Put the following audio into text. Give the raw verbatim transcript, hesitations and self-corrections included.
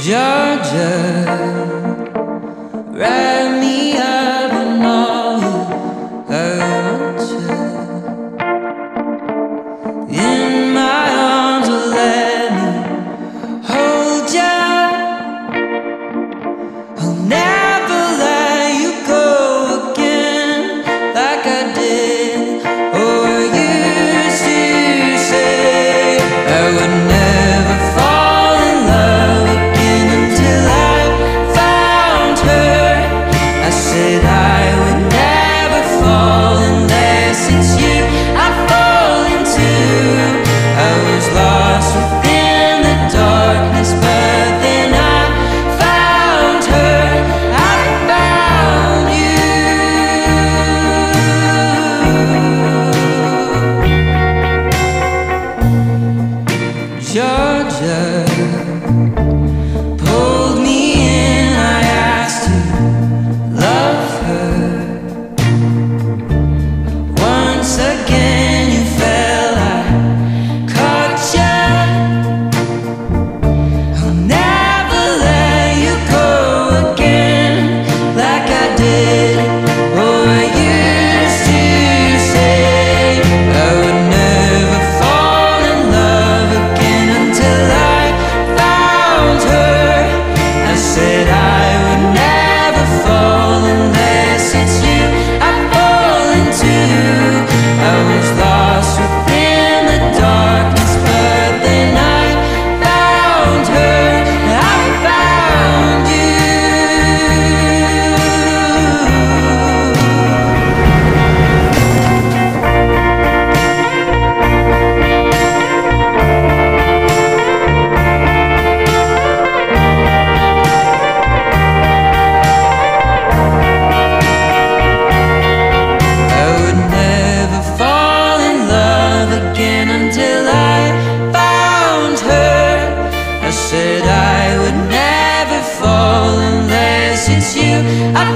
Georgia, wrap me up in all you want to. In my arms, will let me hold ya. I'll never let you go again like I did or used to say. I would never fall in love again until I found her. I said I would never fall unless it's you I fall into. I was lost within the darkness, but then I found her. I found you. Georgia pulled me in, I asked to love her. Once again you fell, I caught ya. I'll never let you go again like I did or used to say. I would never fall in love again until I found her. I said I would never fall unless it's you I fall into. I was lost within the darkness, but then I found her. I found you. I would never fall in love again until I found her. I said I would never fall unless it's you I